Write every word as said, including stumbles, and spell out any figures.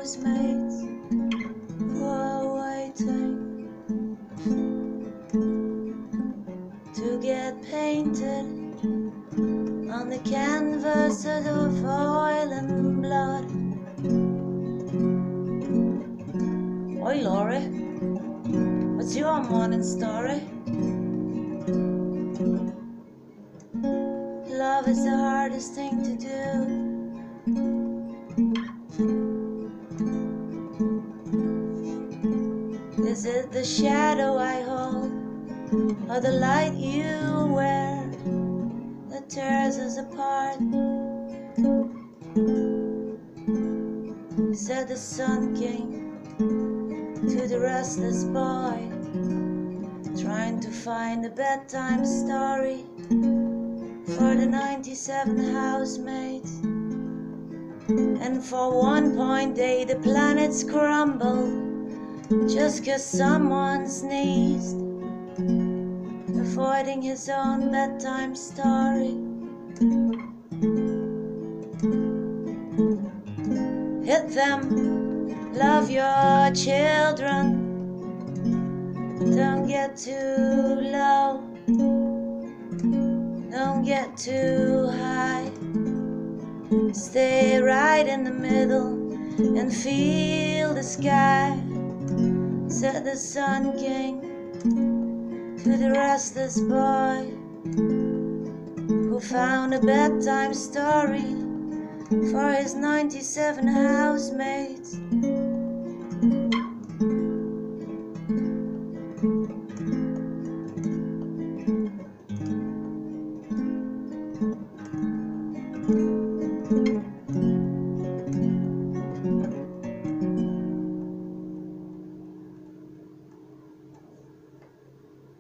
housemates were waiting to get painted on the canvas of oil and blood. Oi, Laurie, what's your morning story? Love is the hardest thing to do. Is it the shadow I hold, or the light you wear that tears us apart? Said the Sun King to the restless boy, trying to find a bedtime story for the ninety-seven housemates. And for one point eight the planets crumble just 'cause someone sneezed, avoiding his own bedtime story. Hit them, love your children, don't get too low, don't get too high, stay right in the middle and feel the sky. Said the Sun King to the restless boy who found a bedtime story for his ninety-seven housemates.